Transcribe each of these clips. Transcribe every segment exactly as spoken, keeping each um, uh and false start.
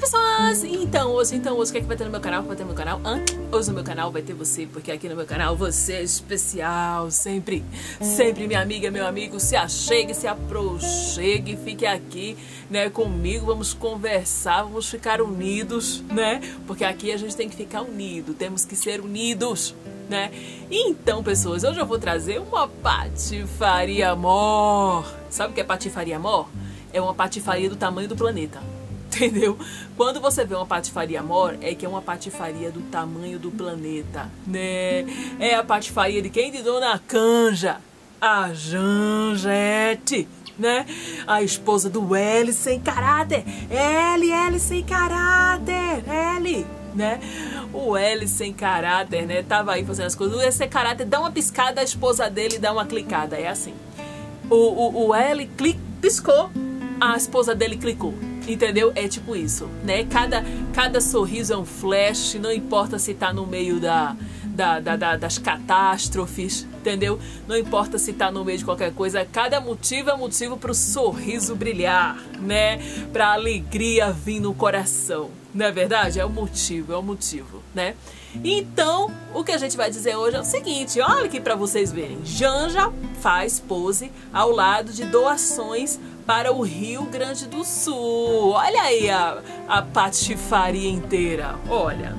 pessoas! Então hoje, então hoje, o que é que vai ter no meu canal? Vai ter no meu canal? Hã? Hoje no meu canal vai ter você, porque aqui no meu canal você é especial, sempre, sempre minha amiga, meu amigo, se achegue, se aproxegue, fique aqui, né, comigo, vamos conversar, vamos ficar unidos, né, porque aqui a gente tem que ficar unido, temos que ser unidos, né. Então, pessoas, hoje eu vou trazer uma patifaria amor. Sabe o que é patifaria amor? É uma patifaria do tamanho do planeta. Entendeu? Quando você vê uma patifaria amor, é que é uma patifaria do tamanho do planeta, né? É a patifaria de quem? De Dona Canja, a Janjete, né? A esposa do L sem caráter. L, L sem caráter, L, né? O L sem caráter, né? Tava aí fazendo as coisas. O L sem caráter dá uma piscada, a esposa dele dá uma clicada. É assim. O, o, o L clic, piscou, a esposa dele clicou. Entendeu? É tipo isso, né? Cada, cada sorriso é um flash, não importa se tá no meio da, da, da, da, das catástrofes, entendeu? Não importa se tá no meio de qualquer coisa, cada motivo é motivo pro sorriso brilhar, né? Pra alegria vir no coração, não é verdade? É o motivo, é o motivo, né? Então, o que a gente vai dizer hoje é o seguinte, olha aqui pra vocês verem. Janja faz pose ao lado de doações para o Rio Grande do Sul. Olha aí a, a patifaria inteira. Olha,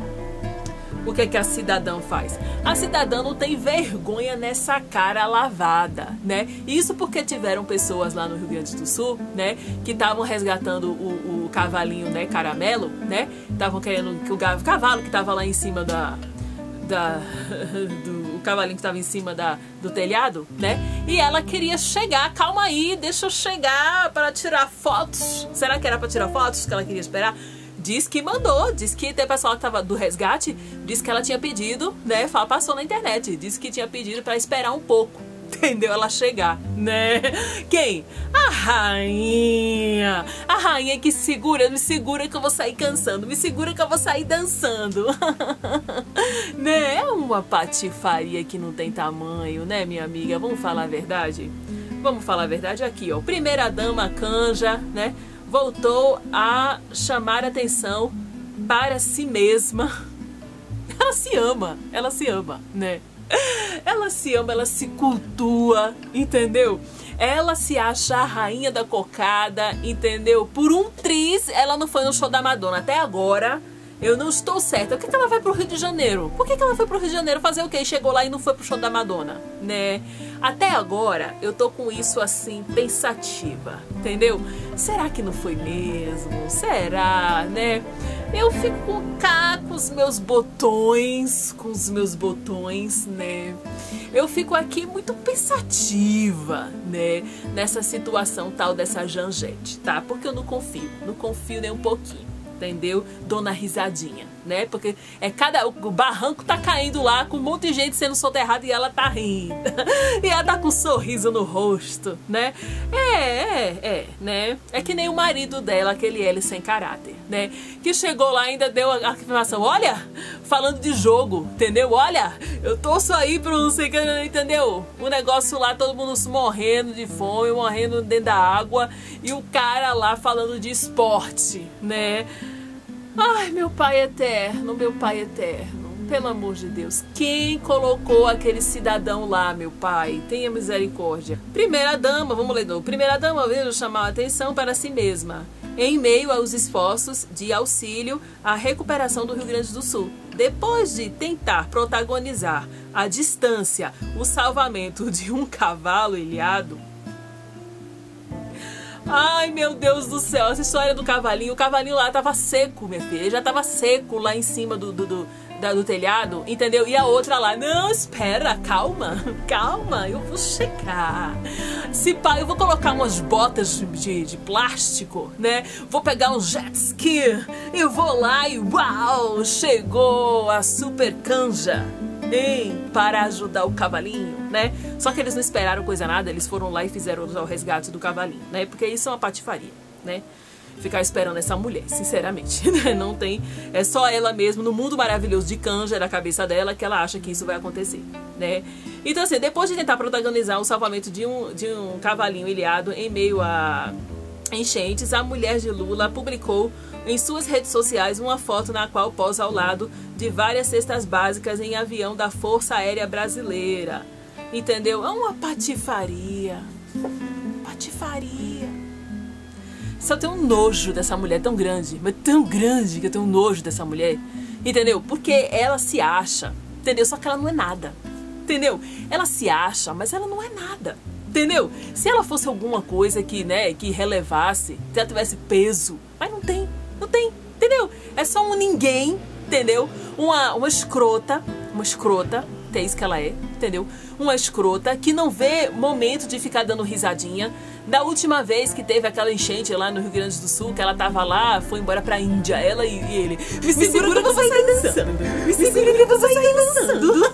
o que é que a cidadã faz? A cidadã não tem vergonha nessa cara lavada, né? Isso porque tiveram pessoas lá no Rio Grande do Sul, né, que estavam resgatando o, o cavalinho, né, caramelo, né? Estavam querendo que o cavalo que estava lá em cima da... da do o cavalinho que estava em cima da, do telhado, né? E ela queria chegar, calma aí, deixa eu chegar para tirar fotos. Será que era para tirar fotos que ela queria esperar? Diz que mandou, diz que tem pessoal que tava do resgate, diz que ela tinha pedido, né? Fala, passou na internet, disse que tinha pedido para esperar um pouco, entendeu? Ela chegar, né? Quem? A rainha. A rainha que segura, me segura que eu vou sair cansando, me segura que eu vou sair dançando. Né? É uma patifaria que não tem tamanho, né, minha amiga? Vamos falar a verdade? Vamos falar a verdade aqui, ó. Primeira dama Canja, né, voltou a chamar atenção para si mesma. Ela se ama, ela se ama, né? Ela se ama, ela se cultua, entendeu? Ela se acha a rainha da cocada, entendeu? Por um triz, ela não foi no show da Madonna. Até agora, eu não estou certa. Por que que ela vai pro Rio de Janeiro? Por que que ela foi pro Rio de Janeiro fazer o quê? Chegou lá e não foi pro show da Madonna, né? Até agora, eu tô com isso assim, pensativa, entendeu? Será que não foi mesmo? Será, né? Eu fico cá com os meus botões, com os meus botões, né? Eu fico aqui muito pensativa, né? Nessa situação tal dessa Janjete, tá? Porque eu não confio, não confio nem um pouquinho, entendeu? Dona risadinha, né? Porque é cada... o barranco tá caindo lá, com um monte de gente sendo soterrada e ela tá rindo. E ela tá com um sorriso no rosto, né? É, é, é, né? É que nem o marido dela, aquele L sem caráter, né? Que chegou lá e ainda deu a afirmação, olha, falando de jogo, entendeu? Olha, eu torço aí pro não sei o que, entendeu? O negócio lá, todo mundo morrendo de fome, morrendo dentro da água, e o cara lá falando de esporte, né? Ai, meu pai eterno, meu pai eterno, pelo amor de Deus, quem colocou aquele cidadão lá, meu pai? Tenha misericórdia. Primeira dama, vamos ler, primeira dama veio chamar a atenção para si mesma, em meio aos esforços de auxílio à recuperação do Rio Grande do Sul. Depois de tentar protagonizar à distância o salvamento de um cavalo ilhado. Ai, meu Deus do céu, essa história do cavalinho, o cavalinho lá tava seco, minha filha, ele já tava seco lá em cima do, do, do, da, do telhado, entendeu? E a outra lá, não, espera, calma, calma, eu vou chegar. Se pá, eu vou colocar umas botas de, de, de plástico, né? Vou pegar um jet ski, eu vou lá e uau, chegou a super canja. Hein, para ajudar o cavalinho, né? Só que eles não esperaram coisa nada, eles foram lá e fizeram o resgate do cavalinho, né? Porque isso é uma patifaria, né? Ficar esperando essa mulher, sinceramente, né? Não tem, é só ela mesma, no mundo maravilhoso de Canja, da cabeça dela, que ela acha que isso vai acontecer, né? Então assim, depois de tentar protagonizar o salvamento de um, de um cavalinho ilhado em meio a enchentes, a mulher de Lula publicou em suas redes sociais uma foto na qual posa ao lado de várias cestas básicas em avião da Força Aérea Brasileira. Entendeu? É uma patifaria. Patifaria. Só eu tenho um nojo dessa mulher tão grande, mas tão grande que eu tenho um nojo dessa mulher. Entendeu? Porque ela se acha, entendeu? Só que ela não é nada. Entendeu? Ela se acha, mas ela não é nada. Entendeu? Se ela fosse alguma coisa que, né, que relevasse, se ela tivesse peso, mas não tem, não tem, entendeu? É só um ninguém, entendeu? Uma, uma escrota, uma escrota, que é isso que ela é, entendeu? Uma escrota que não vê momento de ficar dando risadinha. Da última vez que teve aquela enchente lá no Rio Grande do Sul, que ela tava lá, foi embora pra Índia, ela e, e ele. Me segura, me segura que eu vou sair dançando. Me segura que eu vou sair dançando.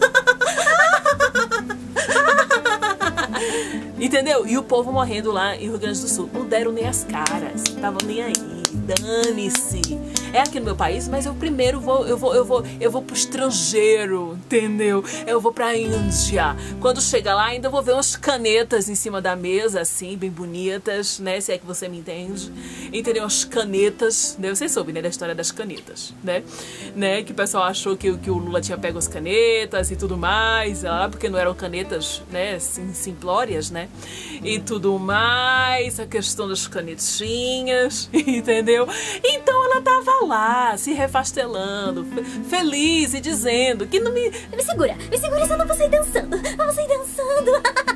Entendeu? E o povo morrendo lá em Rio Grande do Sul. Não deram nem as caras. Estavam nem aí. Dane-se. É aqui no meu país, mas eu primeiro vou, eu vou, eu vou, eu vou pro estrangeiro, entendeu? Eu vou pra Índia. Quando chega lá, ainda vou ver umas canetas em cima da mesa, assim, bem bonitas, né? Se é que você me entende. Entendeu? Umas canetas, né? Você soube, né? Da história das canetas, né? né? Que o pessoal achou que, que o Lula tinha pego as canetas e tudo mais, lá, porque não eram canetas, né? Sim, simplórias, né? E tudo mais, a questão das canetinhas, entendeu? Então ela tava lá, se refastelando, feliz e dizendo que não me... Me segura, me segura, senão eu vou sair dançando, eu vou sair dançando.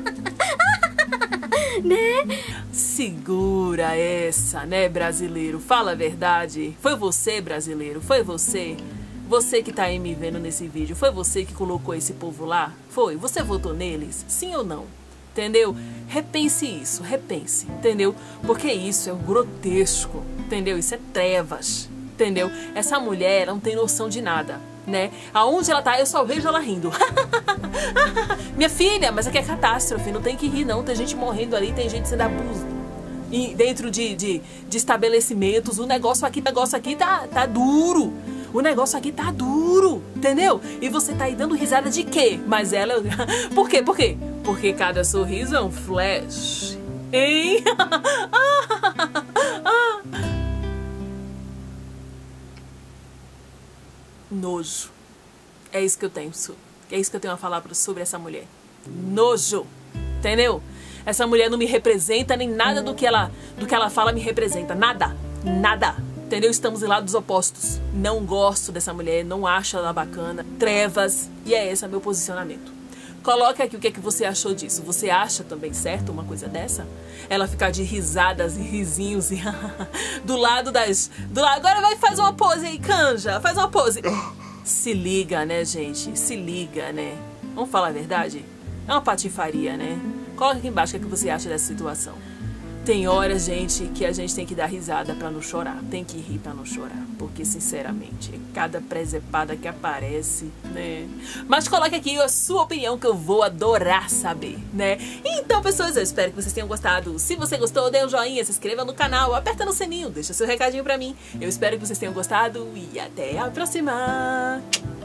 Né? Segura essa, né, brasileiro? Fala a verdade. Foi você, brasileiro? Foi você? Você que tá aí me vendo nesse vídeo, foi você que colocou esse povo lá? Foi? Você votou neles? Sim ou não? Entendeu? Repense isso, repense, entendeu? Porque isso é um grotesco, entendeu? Isso é trevas, entendeu? Essa mulher não tem noção de nada, né? Aonde ela tá, eu só vejo ela rindo. Minha filha, mas aqui é catástrofe, não tem que rir não, tem gente morrendo ali, tem gente sendo abusada. E dentro de, de, de estabelecimentos, o negócio aqui, o negócio aqui tá, tá duro. O negócio aqui tá duro, entendeu? E você tá aí dando risada de quê? Mas ela... Por quê? Por quê? Porque cada sorriso é um flash. Hein? Nojo. É isso que eu tenho. É isso que eu tenho a falar sobre essa mulher. Nojo. Entendeu? Essa mulher não me representa, nem nada do que ela, do que ela fala me representa. Nada. Nada. Entendeu? Estamos em lados opostos. Não gosto dessa mulher, não acho ela bacana. Trevas. E é esse o meu posicionamento. Coloque aqui o que é que você achou disso. Você acha também certo uma coisa dessa? Ela ficar de risadas e risinhos e do lado das... Do lado... Agora vai fazer uma pose aí, canja. Faz uma pose. Se liga, né, gente? Se liga, né? Vamos falar a verdade? É uma patifaria, né? Coloca aqui embaixo o que é que você acha dessa situação. Tem horas, gente, que a gente tem que dar risada pra não chorar. Tem que rir pra não chorar. Porque, sinceramente, é cada presepada que aparece, né? Mas coloque aqui a sua opinião que eu vou adorar saber, né? Então, pessoas, eu espero que vocês tenham gostado. Se você gostou, dê um joinha, se inscreva no canal, aperta no sininho, deixa seu recadinho pra mim. Eu espero que vocês tenham gostado e até a próxima!